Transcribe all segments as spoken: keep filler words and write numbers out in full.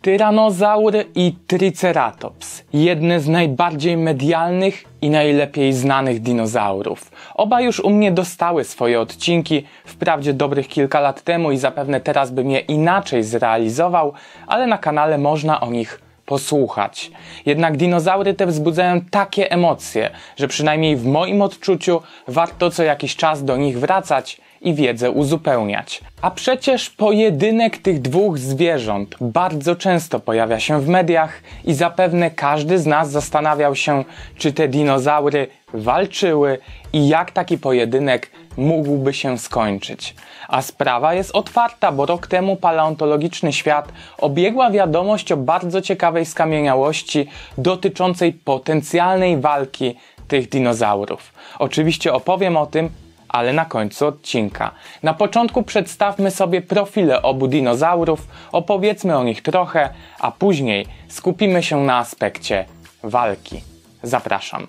Tyranozaur i Triceratops. Jedne z najbardziej medialnych i najlepiej znanych dinozaurów. Oba już u mnie dostały swoje odcinki, wprawdzie dobrych kilka lat temu i zapewne teraz bym je inaczej zrealizował, ale na kanale można o nich posłuchać. Jednak dinozaury te wzbudzają takie emocje, że przynajmniej w moim odczuciu warto co jakiś czas do nich wracać i wiedzę uzupełniać. A przecież pojedynek tych dwóch zwierząt bardzo często pojawia się w mediach i zapewne każdy z nas zastanawiał się, czy te dinozaury walczyły i jak taki pojedynek mógłby się skończyć. A sprawa jest otwarta, bo rok temu paleontologiczny świat obiegła wiadomość o bardzo ciekawej skamieniałości dotyczącej potencjalnej walki tych dinozaurów. Oczywiście opowiem o tym, ale na końcu odcinka. Na początku przedstawmy sobie profile obu dinozaurów, opowiedzmy o nich trochę, a później skupimy się na aspekcie walki. Zapraszam.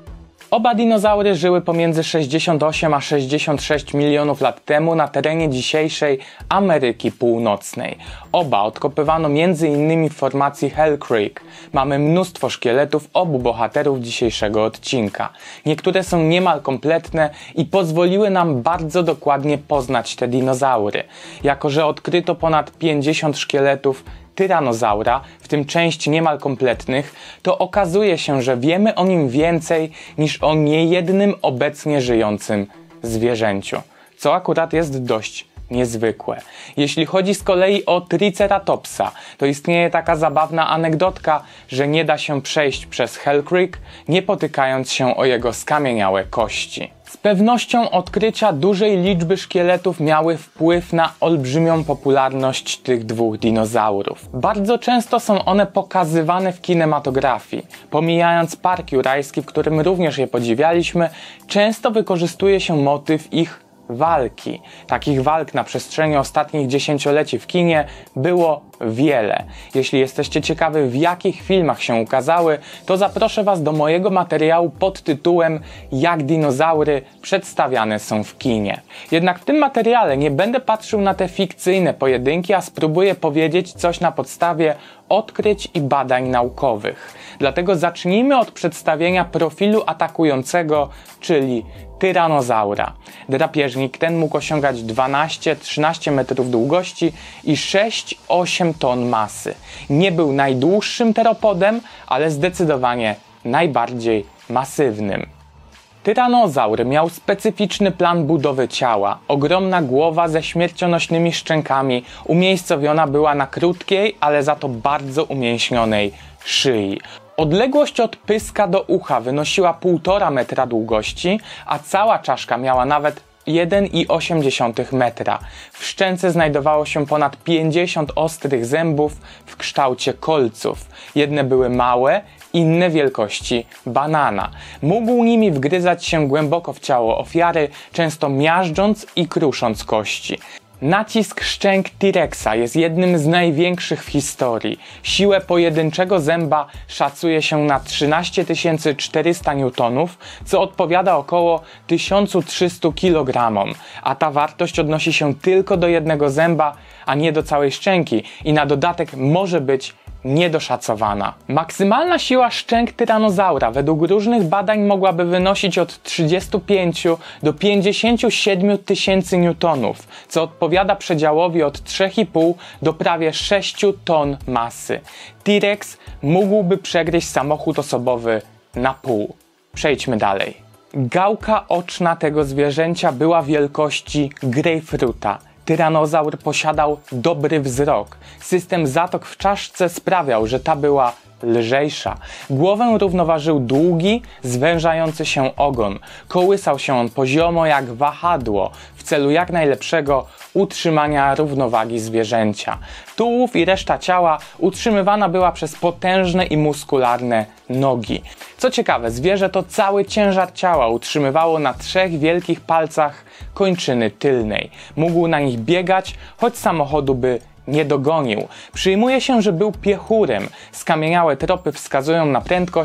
Oba dinozaury żyły pomiędzy sześćdziesiąt osiem a sześćdziesiąt sześć milionów lat temu na terenie dzisiejszej Ameryki Północnej. Oba odkopywano między innymi w formacji Hell Creek. Mamy mnóstwo szkieletów obu bohaterów dzisiejszego odcinka. Niektóre są niemal kompletne i pozwoliły nam bardzo dokładnie poznać te dinozaury. Jako że odkryto ponad pięćdziesiąt szkieletów tyranozaura, w tym część niemal kompletnych, to okazuje się, że wiemy o nim więcej niż o niejednym obecnie żyjącym zwierzęciu, co akurat jest dość niezwykłe. Jeśli chodzi z kolei o Triceratopsa, to istnieje taka zabawna anegdotka, że nie da się przejść przez Hell Creek, nie potykając się o jego skamieniałe kości. Z pewnością odkrycia dużej liczby szkieletów miały wpływ na olbrzymią popularność tych dwóch dinozaurów. Bardzo często są one pokazywane w kinematografii. Pomijając Park Jurajski, w którym również je podziwialiśmy, często wykorzystuje się motyw ich walki. Takich walk na przestrzeni ostatnich dziesięcioleci w kinie było wiele. Jeśli jesteście ciekawi, w jakich filmach się ukazały, to zaproszę Was do mojego materiału pod tytułem Jak dinozaury przedstawiane są w kinie. Jednak w tym materiale nie będę patrzył na te fikcyjne pojedynki, a spróbuję powiedzieć coś na podstawie odkryć i badań naukowych. Dlatego zacznijmy od przedstawienia profilu atakującego, czyli tyranozaura. Drapieżnik ten mógł osiągać dwanaście do trzynastu metrów długości i sześć do ośmiu ton masy. Nie był najdłuższym teropodem, ale zdecydowanie najbardziej masywnym. Tyranozaur miał specyficzny plan budowy ciała. Ogromna głowa ze śmiercionośnymi szczękami umiejscowiona była na krótkiej, ale za to bardzo umięśnionej szyi. Odległość od pyska do ucha wynosiła półtora metra długości, a cała czaszka miała nawet jeden i osiem dziesiątych metra. W szczęce znajdowało się ponad pięćdziesiąt ostrych zębów w kształcie kolców. Jedne były małe, inne wielkości banana. Mógł nimi wgryzać się głęboko w ciało ofiary, często miażdżąc i krusząc kości. Nacisk szczęk T-Rexa jest jednym z największych w historii. Siłę pojedynczego zęba szacuje się na trzynaście tysięcy czterysta niutonów, co odpowiada około tysiąc trzysta kilogramom, a ta wartość odnosi się tylko do jednego zęba, a nie do całej szczęki i na dodatek może być niedoszacowana. Maksymalna siła szczęk tyranozaura według różnych badań mogłaby wynosić od trzydziestu pięciu do pięćdziesięciu siedmiu tysięcy niutonów, co odpowiada przedziałowi od trzech i pół do prawie sześciu ton masy. T-Rex mógłby przegryźć samochód osobowy na pół. Przejdźmy dalej. Gałka oczna tego zwierzęcia była wielkości grejpfruta. Tyranozaur posiadał dobry wzrok. System zatok w czaszce sprawiał, że ta była lżejsza. Głowę równoważył długi, zwężający się ogon. Kołysał się on poziomo jak wahadło w celu jak najlepszego utrzymania równowagi zwierzęcia. Tułów i reszta ciała utrzymywana była przez potężne i muskularne nogi. Co ciekawe, zwierzę to cały ciężar ciała utrzymywało na trzech wielkich palcach kończyny tylnej. Mógł na nich biegać, choć samochodu by nie dogonił. Przyjmuje się, że był piechurem. Skamieniałe tropy wskazują na prędkość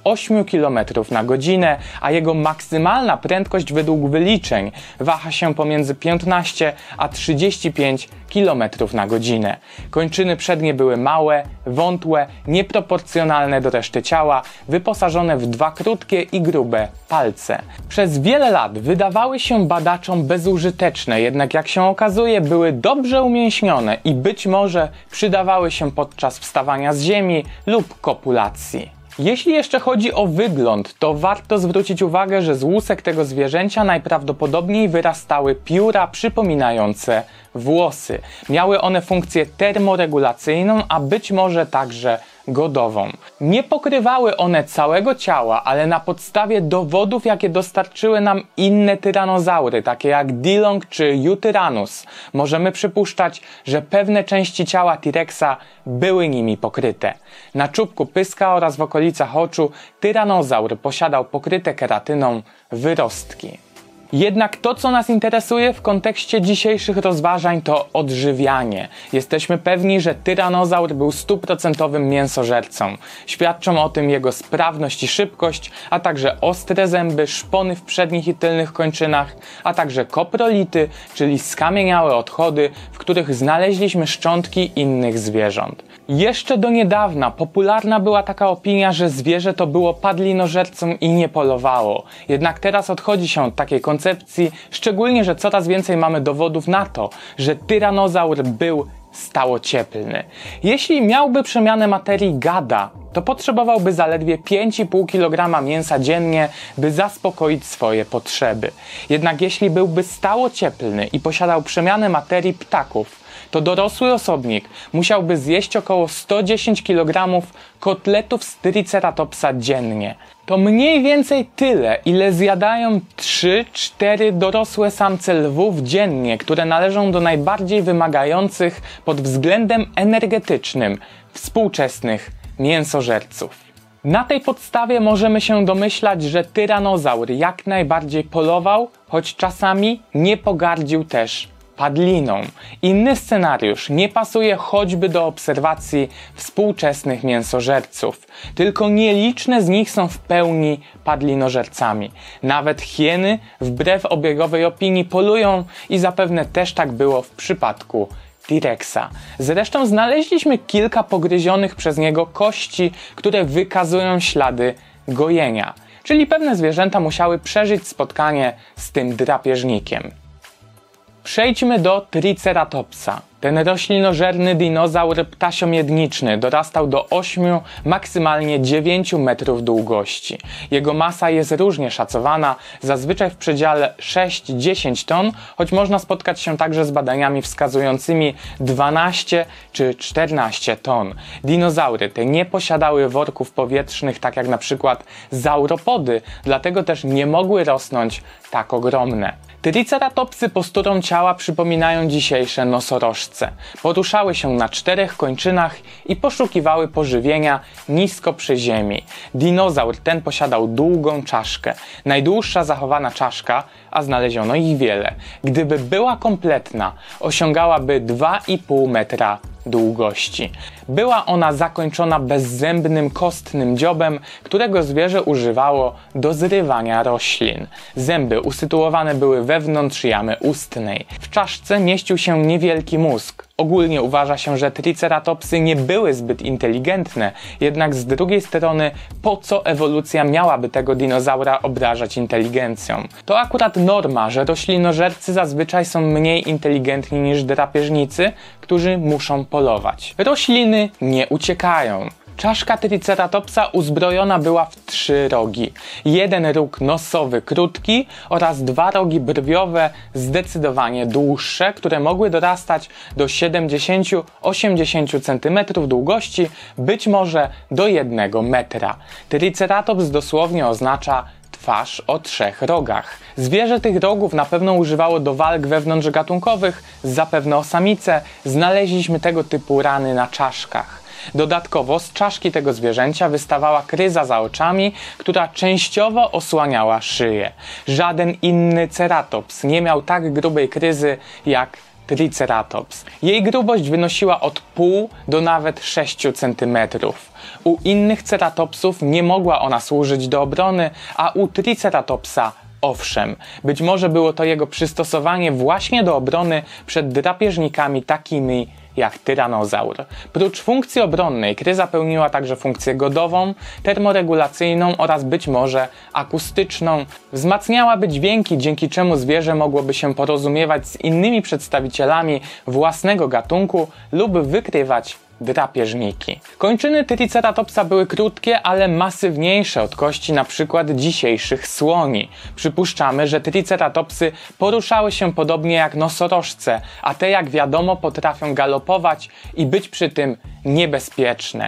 osiem kilometrów na godzinę, a jego maksymalna prędkość według wyliczeń waha się pomiędzy piętnaście a trzydzieści pięć kilometrów na godzinę. Kończyny przednie były małe, wątłe, nieproporcjonalne do reszty ciała, wyposażone w dwa krótkie i grube palce. Przez wiele lat wydawały się badaczom bezużyteczne, jednak jak się okazuje, były dobrze umięśnione i być może przydawały się podczas wstawania z ziemi lub kopulacji. Jeśli jeszcze chodzi o wygląd, to warto zwrócić uwagę, że z łusek tego zwierzęcia najprawdopodobniej wyrastały pióra przypominające włosy. Miały one funkcję termoregulacyjną, a być może także godową. Nie pokrywały one całego ciała, ale na podstawie dowodów, jakie dostarczyły nam inne tyranozaury, takie jak Dilong czy Yutyrannus, możemy przypuszczać, że pewne części ciała T-Rexa były nimi pokryte. Na czubku pyska oraz w okolicach oczu tyranozaur posiadał pokryte keratyną wyrostki. Jednak to, co nas interesuje w kontekście dzisiejszych rozważań, to odżywianie. Jesteśmy pewni, że tyranozaur był stuprocentowym mięsożercą. Świadczą o tym jego sprawność i szybkość, a także ostre zęby, szpony w przednich i tylnych kończynach, a także koprolity, czyli skamieniałe odchody, w których znaleźliśmy szczątki innych zwierząt. Jeszcze do niedawna popularna była taka opinia, że zwierzę to było padlinożercą i nie polowało. Jednak teraz odchodzi się od takiej koncepcji, szczególnie, że coraz więcej mamy dowodów na to, że tyranozaur był stałocieplny. Jeśli miałby przemianę materii gada, to potrzebowałby zaledwie pięć i pół kilograma mięsa dziennie, by zaspokoić swoje potrzeby. Jednak jeśli byłby stałocieplny i posiadał przemianę materii ptaków, to dorosły osobnik musiałby zjeść około sto dziesięć kilogramów kotletów z Triceratopsa dziennie. To mniej więcej tyle, ile zjadają trzy cztery dorosłe samce lwów dziennie, które należą do najbardziej wymagających pod względem energetycznym współczesnych mięsożerców. Na tej podstawie możemy się domyślać, że tyranozaur jak najbardziej polował, choć czasami nie pogardził też padliną. Inny scenariusz nie pasuje choćby do obserwacji współczesnych mięsożerców. Tylko nieliczne z nich są w pełni padlinożercami. Nawet hieny, wbrew obiegowej opinii, polują i zapewne też tak było w przypadku T-Rexa. Zresztą znaleźliśmy kilka pogryzionych przez niego kości, które wykazują ślady gojenia. Czyli pewne zwierzęta musiały przeżyć spotkanie z tym drapieżnikiem. Przejdźmy do Triceratopsa. Ten roślinożerny dinozaur ptasiomiedniczny dorastał do ośmiu, maksymalnie dziewięciu metrów długości. Jego masa jest różnie szacowana, zazwyczaj w przedziale sześć do dziesięciu ton, choć można spotkać się także z badaniami wskazującymi dwanaście czy czternaście ton. Dinozaury te nie posiadały worków powietrznych, tak jak na przykład sauropody, dlatego też nie mogły rosnąć tak ogromne. Triceratopsy posturą ciała przypominają dzisiejsze nosorożce. Poruszały się na czterech kończynach i poszukiwały pożywienia nisko przy ziemi. Dinozaur ten posiadał długą czaszkę. Najdłuższa zachowana czaszka, a znaleziono ich wiele, gdyby była kompletna, osiągałaby dwa i pół metra długości. Była ona zakończona bezzębnym, kostnym dziobem, którego zwierzę używało do zrywania roślin. Zęby usytuowane były wewnątrz jamy ustnej. W czaszce mieścił się niewielki mózg. Ogólnie uważa się, że triceratopsy nie były zbyt inteligentne, jednak z drugiej strony po co ewolucja miałaby tego dinozaura obrażać inteligencją? To akurat norma, że roślinożercy zazwyczaj są mniej inteligentni niż drapieżnicy, którzy muszą polować. Rośliny nie uciekają. Czaszka Triceratopsa uzbrojona była w trzy rogi. Jeden róg nosowy krótki oraz dwa rogi brwiowe zdecydowanie dłuższe, które mogły dorastać do siedemdziesięciu do osiemdziesięciu centymetrów długości, być może do jednego metra. Triceratops dosłownie oznacza twarz o trzech rogach. Zwierzę tych rogów na pewno używało do walk wewnątrzgatunkowych, zapewne o samice. Znaleźliśmy tego typu rany na czaszkach. Dodatkowo z czaszki tego zwierzęcia wystawała kryza za oczami, która częściowo osłaniała szyję. Żaden inny ceratops nie miał tak grubej kryzy jak Triceratops. Jej grubość wynosiła od pół do nawet sześciu centymetrów. U innych ceratopsów nie mogła ona służyć do obrony, a u Triceratopsa owszem. Być może było to jego przystosowanie właśnie do obrony przed drapieżnikami takimi jak tyranozaur. Prócz funkcji obronnej kryza pełniła także funkcję godową, termoregulacyjną oraz być może akustyczną. Wzmacniałaby dźwięki, dzięki czemu zwierzę mogłoby się porozumiewać z innymi przedstawicielami własnego gatunku lub wykrywać drapieżniki. Kończyny Triceratopsa były krótkie, ale masywniejsze od kości na przykład dzisiejszych słoni. Przypuszczamy, że Triceratopsy poruszały się podobnie jak nosorożce, a te jak wiadomo potrafią galopować i być przy tym niebezpieczne.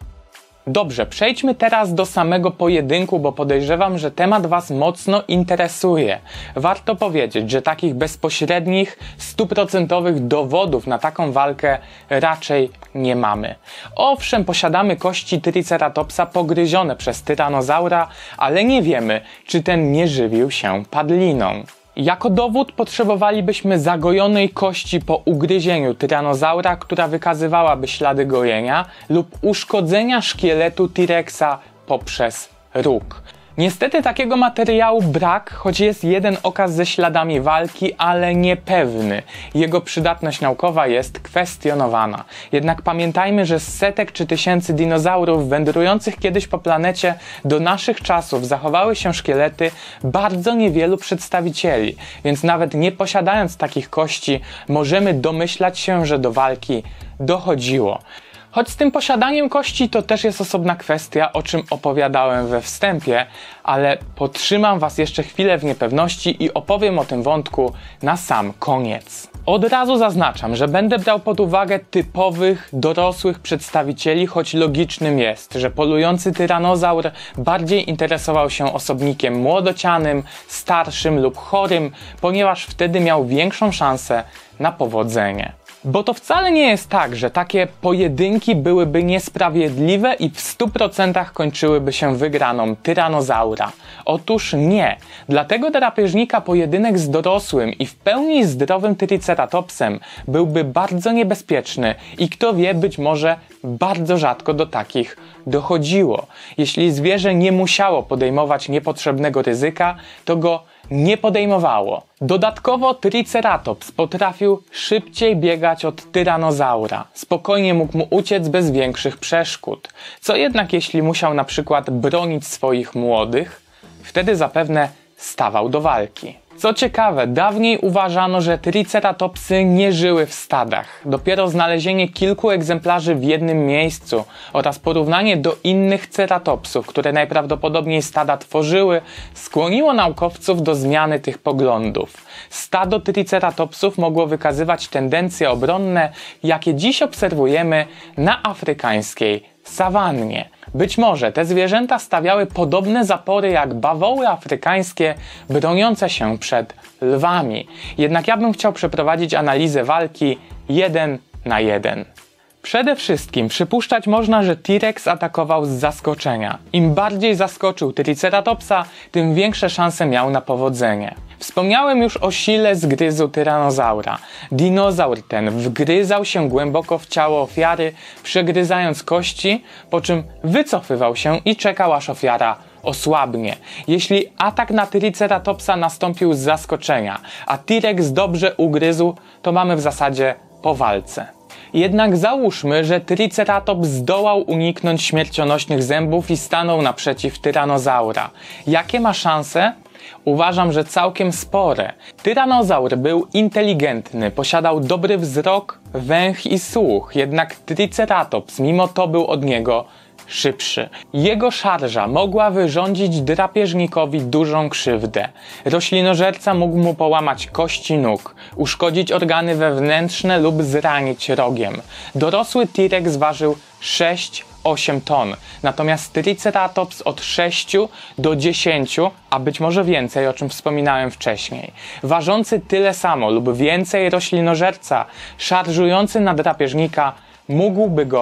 Dobrze, przejdźmy teraz do samego pojedynku, bo podejrzewam, że temat Was mocno interesuje. Warto powiedzieć, że takich bezpośrednich, stuprocentowych dowodów na taką walkę raczej nie mamy. Owszem, posiadamy kości Triceratopsa pogryzione przez tyranozaura, ale nie wiemy, czy ten nie żywił się padliną. Jako dowód potrzebowalibyśmy zagojonej kości po ugryzieniu tyranozaura, która wykazywałaby ślady gojenia, lub uszkodzenia szkieletu T-Rexa poprzez róg. Niestety takiego materiału brak, choć jest jeden okaz ze śladami walki, ale niepewny. Jego przydatność naukowa jest kwestionowana. Jednak pamiętajmy, że z setek czy tysięcy dinozaurów wędrujących kiedyś po planecie do naszych czasów zachowały się szkielety bardzo niewielu przedstawicieli, więc nawet nie posiadając takich kości, możemy domyślać się, że do walki dochodziło. Choć z tym posiadaniem kości to też jest osobna kwestia, o czym opowiadałem we wstępie, ale potrzymam Was jeszcze chwilę w niepewności i opowiem o tym wątku na sam koniec. Od razu zaznaczam, że będę brał pod uwagę typowych, dorosłych przedstawicieli, choć logicznym jest, że polujący tyranozaur bardziej interesował się osobnikiem młodocianym, starszym lub chorym, ponieważ wtedy miał większą szansę na powodzenie. Bo to wcale nie jest tak, że takie pojedynki byłyby niesprawiedliwe i w stu procentach kończyłyby się wygraną tyranozaura. Otóż nie. Dla tego drapieżnika pojedynek z dorosłym i w pełni zdrowym Triceratopsem byłby bardzo niebezpieczny i kto wie, być może bardzo rzadko do takich dochodziło. Jeśli zwierzę nie musiało podejmować niepotrzebnego ryzyka, to go nie podejmowało. Dodatkowo Triceratops potrafił szybciej biegać od tyranozaura. Spokojnie mógł mu uciec bez większych przeszkód. Co jednak jeśli musiał na przykład bronić swoich młodych, wtedy zapewne stawał do walki. Co ciekawe, dawniej uważano, że Triceratopsy nie żyły w stadach. Dopiero znalezienie kilku egzemplarzy w jednym miejscu oraz porównanie do innych ceratopsów, które najprawdopodobniej stada tworzyły, skłoniło naukowców do zmiany tych poglądów. Stado Triceratopsów mogło wykazywać tendencje obronne, jakie dziś obserwujemy na afrykańskiej sawannie. Być może te zwierzęta stawiały podobne zapory jak bawoły afrykańskie broniące się przed lwami. Jednak ja bym chciał przeprowadzić analizę walki jeden na jeden. Przede wszystkim przypuszczać można, że T-Rex atakował z zaskoczenia. Im bardziej zaskoczył Triceratopsa, tym większe szanse miał na powodzenie. Wspomniałem już o sile zgryzu tyranozaura. Dinozaur ten wgryzał się głęboko w ciało ofiary, przegryzając kości, po czym wycofywał się i czekał, aż ofiara osłabnie. Jeśli atak na Triceratopsa nastąpił z zaskoczenia, a T-Rex dobrze ugryzł, to mamy w zasadzie po walce. Jednak załóżmy, że Triceratops zdołał uniknąć śmiercionośnych zębów i stanął naprzeciw tyranozaura. Jakie ma szanse? Uważam, że całkiem spore. Tyranozaur był inteligentny, posiadał dobry wzrok, węch i słuch, jednak Triceratops mimo to był od niego szybszy. Jego szarża mogła wyrządzić drapieżnikowi dużą krzywdę. Roślinożerca mógł mu połamać kości nóg, uszkodzić organy wewnętrzne lub zranić rogiem. Dorosły T-Rex ważył sześć osiem ton, natomiast Triceratops od sześciu do dziesięciu, a być może więcej, o czym wspominałem wcześniej. Ważący tyle samo lub więcej roślinożerca, szarżujący na drapieżnika, mógłby go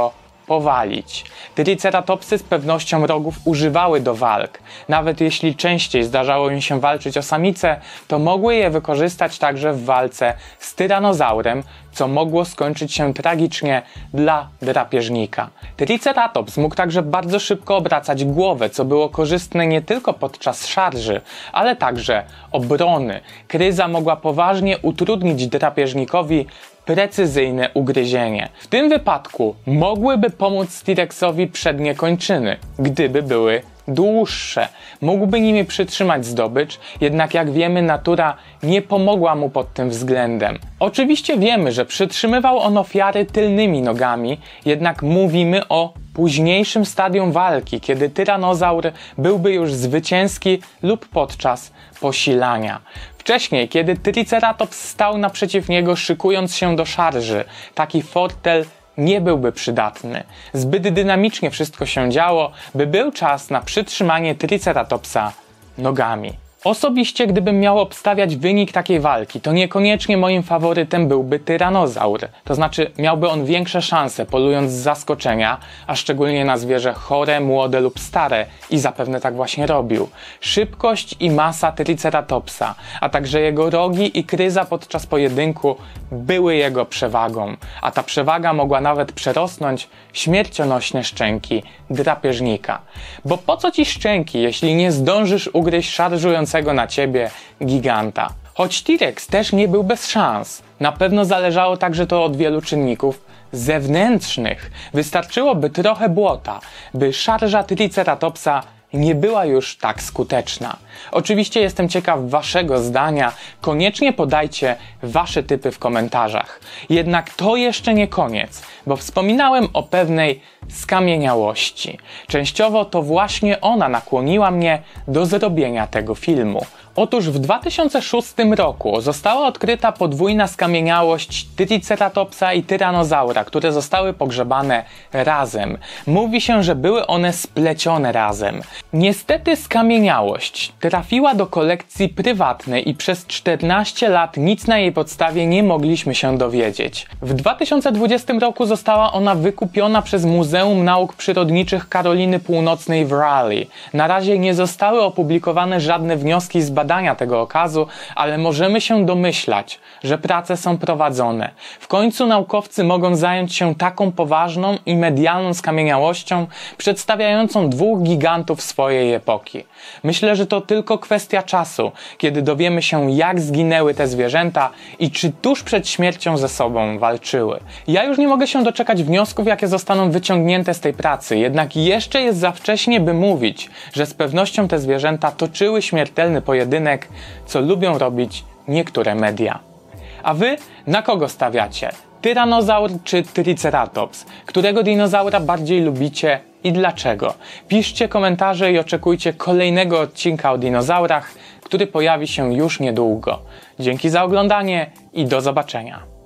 powalić. Triceratopsy z pewnością rogów używały do walk. Nawet jeśli częściej zdarzało im się walczyć o samice, to mogły je wykorzystać także w walce z tyranozaurem, co mogło skończyć się tragicznie dla drapieżnika. Triceratops mógł także bardzo szybko obracać głowę, co było korzystne nie tylko podczas szarży, ale także obrony. Kryza mogła poważnie utrudnić drapieżnikowi precyzyjne ugryzienie. W tym wypadku mogłyby pomóc T-Rexowi przednie kończyny, gdyby były dłuższe. Mógłby nimi przytrzymać zdobycz, jednak jak wiemy, natura nie pomogła mu pod tym względem. Oczywiście wiemy, że przytrzymywał on ofiary tylnymi nogami, jednak mówimy o późniejszym stadium walki, kiedy tyranozaur byłby już zwycięski lub podczas posilania. Wcześniej, kiedy Triceratops stał naprzeciw niego, szykując się do szarży, taki fortel nie byłby przydatny. Zbyt dynamicznie wszystko się działo, by był czas na przytrzymanie Triceratopsa nogami. Osobiście, gdybym miał obstawiać wynik takiej walki, to niekoniecznie moim faworytem byłby tyranozaur. To znaczy miałby on większe szanse, polując z zaskoczenia, a szczególnie na zwierzę chore, młode lub stare, i zapewne tak właśnie robił. Szybkość i masa Triceratopsa, a także jego rogi i kryza podczas pojedynku były jego przewagą, a ta przewaga mogła nawet przerosnąć śmiercionośne szczęki drapieżnika. Bo po co ci szczęki, jeśli nie zdążysz ugryźć szarżującego na ciebie giganta? Choć T-Rex też nie był bez szans. Na pewno zależało także to od wielu czynników zewnętrznych. Wystarczyłoby trochę błota, by szarża Triceratopsa nie była już tak skuteczna. Oczywiście jestem ciekaw waszego zdania, koniecznie podajcie wasze typy w komentarzach. Jednak to jeszcze nie koniec, bo wspominałem o pewnej skamieniałości. Częściowo to właśnie ona nakłoniła mnie do zrobienia tego filmu. Otóż w dwa tysiące szóstym roku została odkryta podwójna skamieniałość Triceratopsa i tyranozaura, które zostały pogrzebane razem. Mówi się, że były one splecione razem. Niestety skamieniałość trafiła do kolekcji prywatnej i przez czternaście lat nic na jej podstawie nie mogliśmy się dowiedzieć. W dwa tysiące dwudziestym roku została ona wykupiona przez Muzeum Nauk Przyrodniczych Karoliny Północnej w Raleigh. Na razie nie zostały opublikowane żadne wnioski z badania tego okazu, ale możemy się domyślać, że prace są prowadzone. W końcu naukowcy mogą zająć się taką poważną i medialną skamieniałością, przedstawiającą dwóch gigantów swojej epoki. Myślę, że to tylko kwestia czasu, kiedy dowiemy się, jak zginęły te zwierzęta i czy tuż przed śmiercią ze sobą walczyły. Ja już nie mogę się doczekać wniosków, jakie zostaną wyciągnięte z tej pracy, jednak jeszcze jest za wcześnie, by mówić, że z pewnością te zwierzęta toczyły śmiertelny pojedynek, co lubią robić niektóre media. A wy na kogo stawiacie? Tyranozaur czy Triceratops? Którego dinozaura bardziej lubicie i dlaczego? Piszcie komentarze i oczekujcie kolejnego odcinka o dinozaurach, który pojawi się już niedługo. Dzięki za oglądanie i do zobaczenia.